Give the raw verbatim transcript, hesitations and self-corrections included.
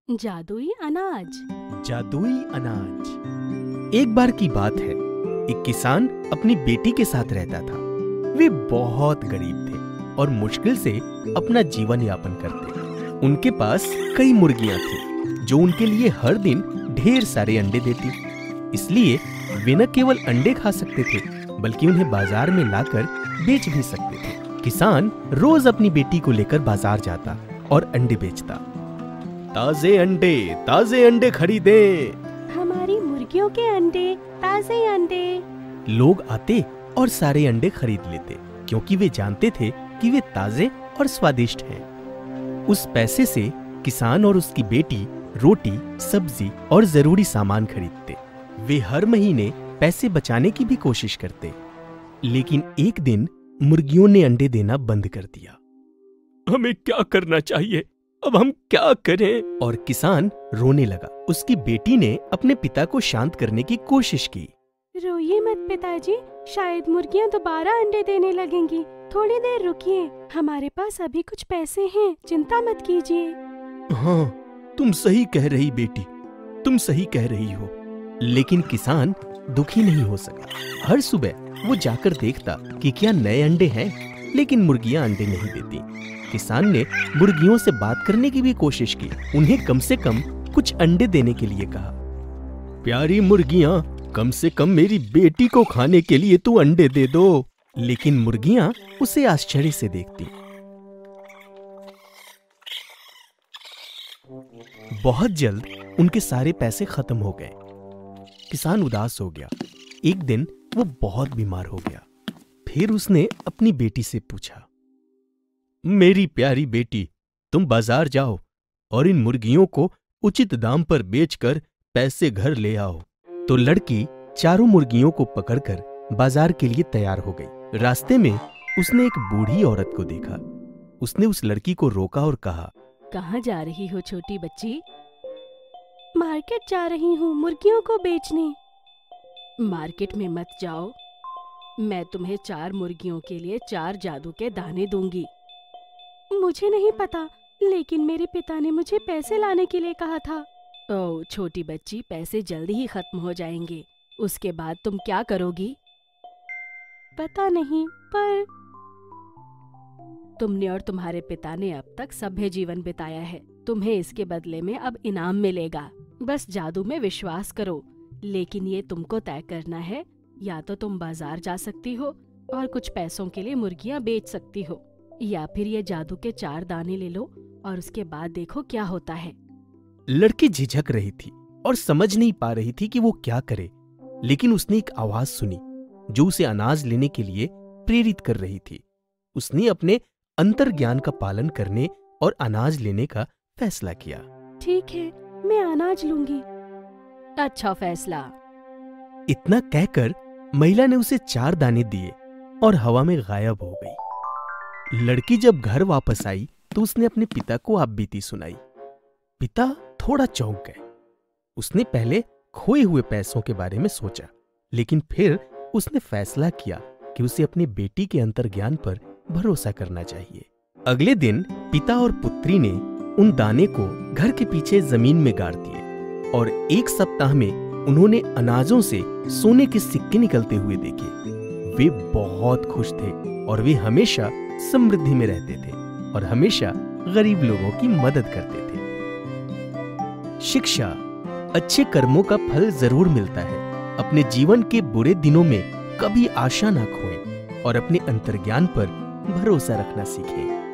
जादुई अनाज। जादुई अनाज। एक बार की बात है, एक किसान अपनी बेटी के साथ रहता था। वे बहुत गरीब थे और मुश्किल से अपना जीवन यापन करते। उनके पास कई मुर्गियां थीं, जो उनके लिए हर दिन ढेर सारे अंडे देती। इसलिए वे न केवल अंडे खा सकते थे, बल्कि उन्हें बाजार में लाकर बेच भी सकते थे। किसान रोज अपनी बेटी को लेकर बाजार जाता और अंडे बेचता। ताजे अंडे, ताजे अंडे खरीदे। हमारी मुर्गियों के अंडे, ताजे अंडे। लोग आते और सारे अंडे खरीद लेते, क्योंकि वे जानते थे कि वे ताजे और स्वादिष्ट हैं। उस पैसे से किसान और उसकी बेटी रोटी, सब्जी और जरूरी सामान खरीदते। वे हर महीने पैसे बचाने की भी कोशिश करते। लेकिन एक दिन मुर्गियों ने अंडे देना बंद कर दिया। हमें क्या करना चाहिए? अब हम क्या करें? और किसान रोने लगा। उसकी बेटी ने अपने पिता को शांत करने की कोशिश की। रोइए मत पिताजी, शायद मुर्गियां दोबारा अंडे देने लगेंगी। थोड़ी देर रुकिए, हमारे पास अभी कुछ पैसे हैं, चिंता मत कीजिए। हाँ, तुम सही कह रही बेटी, तुम सही कह रही हो। लेकिन किसान दुखी नहीं हो सका। हर सुबह वो जाकर देखता कि क्या नए अंडे हैं, लेकिन मुर्गियां अंडे नहीं देती। किसान ने मुर्गियों से बात करने की भी कोशिश की, उन्हें कम से कम कुछ अंडे देने के लिए कहा। प्यारी मुर्गियां, कम से कम मेरी बेटी को खाने के लिए तू अंडे दे दो। लेकिन मुर्गियां उसे आश्चर्य से देखती। बहुत जल्द उनके सारे पैसे खत्म हो गए। किसान उदास हो गया। एक दिन वो बहुत बीमार हो गया। फिर उसने अपनी बेटी से पूछा, मेरी प्यारी बेटी, तुम बाजार जाओ और इन मुर्गियों को उचित दाम पर बेचकर पैसे घर ले आओ। तो लड़की चारों मुर्गियों को पकड़कर बाजार के लिए तैयार हो गई। रास्ते में उसने एक बूढ़ी औरत को देखा। उसने उस लड़की को रोका और कहा, कहाँ जा रही हो छोटी बच्ची? मार्केट जा रही हूँ मुर्गियों को बेचने। मार्केट में मत जाओ, मैं तुम्हें चार मुर्गियों के लिए चार जादू के दाने दूंगी। मुझे नहीं पता, लेकिन मेरे पिता ने मुझे पैसे लाने के लिए कहा था। ओह छोटी बच्ची, पैसे जल्दी ही खत्म हो जाएंगे, उसके बाद तुम क्या करोगी? पता नहीं, पर तुमने और तुम्हारे पिता ने अब तक सभ्य जीवन बिताया है। तुम्हें इसके बदले में अब इनाम मिलेगा। बस जादू में विश्वास करो, लेकिन ये तुमको तय करना है। या तो तुम बाजार जा सकती हो और कुछ पैसों के लिए मुर्गियां बेच सकती हो, या फिर ये जादू के चार दाने ले लो और उसके बाद देखो क्या होता है। लड़की झिझक रही थी और समझ नहीं पा रही थी कि वो क्या करे। लेकिन उसने एक आवाज सुनी जो उसे अनाज लेने के लिए प्रेरित कर रही थी। उसने अपने अंतर्ज्ञान का पालन करने और अनाज लेने का फैसला किया। ठीक है, मैं अनाज लूंगी। अच्छा फैसला। इतना कहकर महिला ने उसे चार दाने दिए और हवा में गायब हो गई। लड़की जब घर वापस आई तो उसने अपने पिता को आपबीती सुनाई। पिता थोड़ा चौंक गए। उसने पहले खोए हुए पैसों के बारे में सोचा, लेकिन फिर उसने फैसला किया कि उसे अपनी बेटी के अंतर्ज्ञान पर भरोसा करना चाहिए। अगले दिन पिता और पुत्री ने उन दाने को घर के पीछे जमीन में गाड़ दिए और एक सप्ताह में उन्होंने अनाजों से सोने के सिक्के निकलते हुए देखे। वे बहुत खुश थे और वे हमेशा समृद्धि में रहते थे और हमेशा गरीब लोगों की मदद करते थे। शिक्षा, अच्छे कर्मों का फल जरूर मिलता है। अपने जीवन के बुरे दिनों में कभी आशा ना खोएं और अपने अंतर्ज्ञान पर भरोसा रखना सीखें।